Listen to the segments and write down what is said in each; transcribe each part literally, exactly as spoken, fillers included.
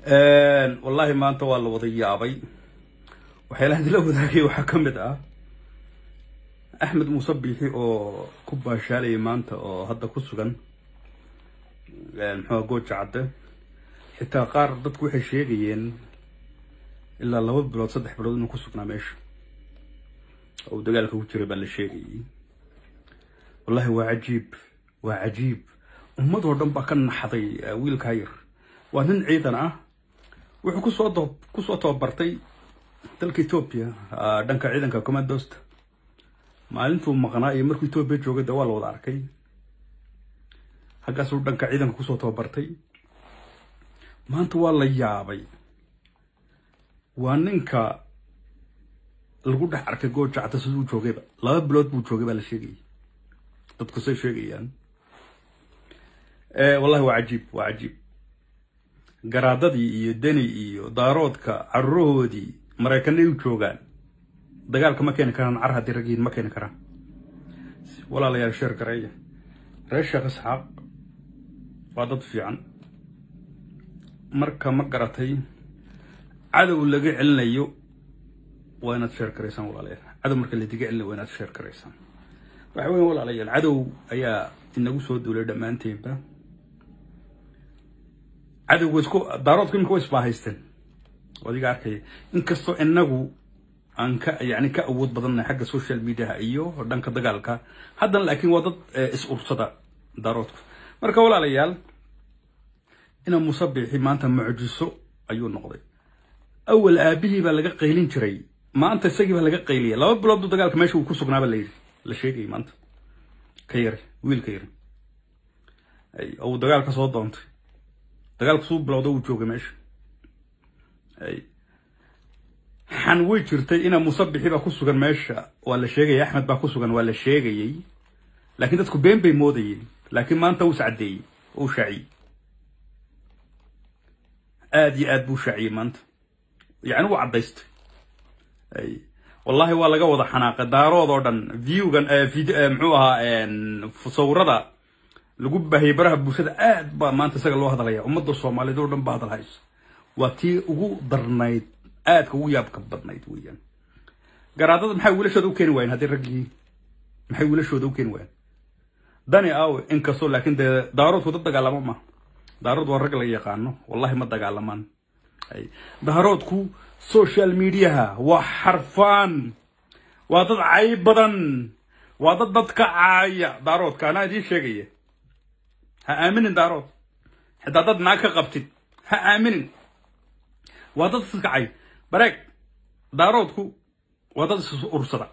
آه والله ما أنت والله وضيع أبي وحيل هذه لو ذاكي وحكمت أه أحمد مصبيحي أو كوبا شالي ما أنت أو هذا كوسجن محو جوج عده حتى قار ضد وحي شيءين إلا لو بلاد صدح بلاد إنه كوسجنا ماش أو دجالك وتري بالشيء والله هو عجيب وعجيب ومضى ودم بكن حظي ويل كاير وهن عيدنا wuxuu ku soo doob ku soo tababartay dalka Ethiopia dhanka ciidanka commandost maalintuu maqnaa iyo markuu Ethiopia joogay dawal wada arkay halkaas uu dhanka ciidanka ku soo tababartay maanta waa la yaabay waa ninka lagu dhex arkay gooja cad sidoo joogay laba bilood buu joogay baa la sheegay dadku say sheegayaan ee wallahi waa cajiib waa cajiib garaadadii iyo deni iyo daaroodka carruurhoodii mareykanay u joogaan dagaalka ma keenin karaan car haddii ragiin ma keenin karaan walaalayaal sheer gareeya reer sheekh isxaaq waa dad fiican marka ma garatay cadow laga celinayo waa inaad sheer gareysaan walaalayaal cadow marka la diga celinayo waa inaad sheer gareysaan waxa weyn walaalayaal cadow ayaa inagu soo duulay dhammaanteedba عدو وسكو دارات كم كويس باهيستن وديك عاركي إن كستو إنجو أنك يعني كأود بدلنا حق السوشيال ميديا أيوه ودنك دجالك هذا لكن وضد اسقط صدا دارات مركا ولا ليال إن مصبح ما أنت معجزه أيوه النقطة أول أبيه بلقى قيلين شري ما أنت سجي بلقى قيلية لو بلاد دجالك ماشي وكوسو جناب الليل لشيء ما أنت كير ويل كير أي أو دجالك صوت أنت dagaalku soo bilowday uu joogay meesha ay xan way jirtay ina musabixi ba ku sugan meesha wala sheegay Axmed ba ku sugan wala sheegay laakiin dadku been bay moodayeen laakiin maanta uu sacdeeyay oo shaci aadi aad buu shaci maanta yaani uu cadaystay ay wallahi waa laga wada xanaaqay daarood oo dhan view-gan muxuu ahaa sawirada lagu baahay baraha bulshada aad ba maanta isaga loo hadalaya ummadda Soomaaliyeed oo dhan baad lahays waa tii ugu darnayd aad ka ugu yaabka badnayd weeyaan garaadada maxay wiilashooda u keenay wayn hadii ragii maxay wiilashooda u keenay wayn dani aaw in kasto laakiin daaroodku dad dagaalamo ma daarood waa rag la yaqaano wallahi ma dagaalamaan ay daaroodku social media waa xarfaan waa dad cayb badan waa dad dadka caaya daaroodka ana idin sheegaya ها آمنين دارود حتى ضد معك قبتي ها آمنين وضد سكعي بريك دارود كو وضد أرصدا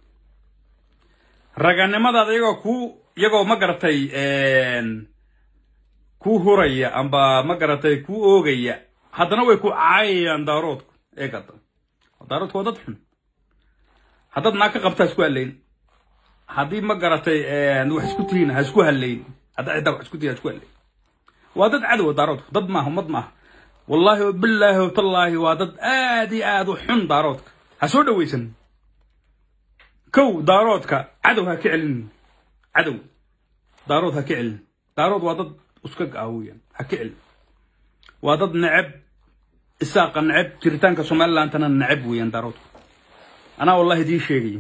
رجعنا ما ده يجوا كو يجوا مقرتي ان كو هوريا أم با مقرتي كو أوجيا هذا نوع كو عاين دارود إيه كده دارود كو وضد حن هذا معك قبتي سكوا الليل هذه مقرتي ان وحسكتين هسكوها الليل هذا عدو اسكتي اسكولي وادد عدو دارود ضد ما هم ضد ما والله بالله وتالله وادد ادي ادو حن دارودك هسو دويسن كو دارودك عدو هكعلن عدو دارود هكعلن دارود وادد اسكك قاويا هكعل وادد نعب اساق نعب جريتانك سومالي انتنا نعب ويا دارود انا والله دي شيء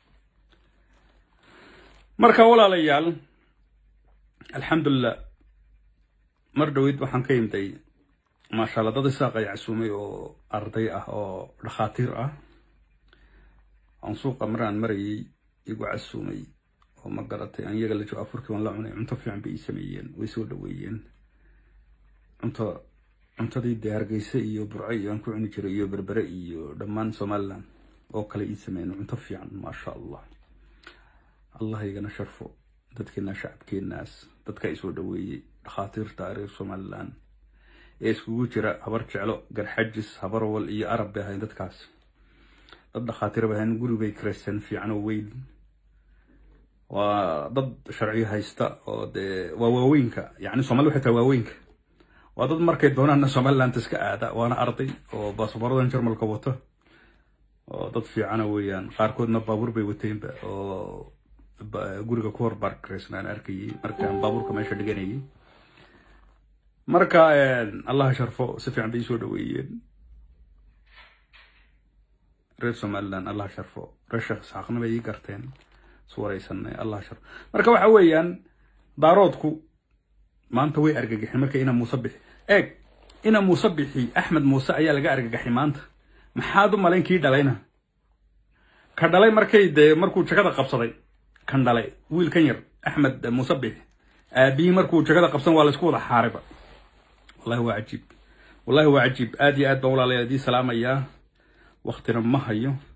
مركا ولا ليال الحمد لله مردويد وحن كيمتي ما شاء الله ضد الساقة يعسومي أو أرضي أو رخاتير أه عن سوق مران مري يقو عسومي وما قرأتي أن يقل جو أفريقيا ولا عني أنت في عم بيسميين ويسودويين أنت أنت دي ديار قيسي وبرعي أنكو عني جري وبربري ودمان سومالان وكالي يسمين أنت في عن ما شاء الله الله يقنا شرفه dadkina shacabkeenaas dadka ay soo dhaweeyay dhaqaatiirta reer Soomaaliland ee iskugu jira habar jeclo garxajis habar wal iyo arab ah dadkaas dad dhaqaatiir bahan gurigay Christian fiican oo weyn waa dad sharci haysta oo waa waaweynka yaani Soomaali waxa taa waaweynka waa dad markay doonaan Soomaaliland iska aada waana arday oo baasaboorada Jarmalka wato oo dad fiican weeyaan qaarkoodna baabuur bay wateen oo guriga ku hor barkreysnaan arkay markaan baabuurka meesha dhiganayay marka allah sharfo si fiican bay soo dhaweeyeen reer Somaliland allah sharfo reer Sheekh Saaqna bay garteen suuraysanay allah sharfo marka waxa weeyaan daaroodku maanta way argagaxin marka ina Muuse bixi eeg ina Muuse bixi Axmed Muuse ayaa laga argagaxay maanta maxaad u maleynkii dhalayna ka dhalay markay de markuu jagada qabsaday kan dhalay wiilkan yar Axmed Muuse bixi aabii markuu jagada qabsan waa la isku wada xaariba wallahi waa cajiib wallahi waa cajiib aad iyo aad baa walaalay adii salaamaya waqtina ma hayo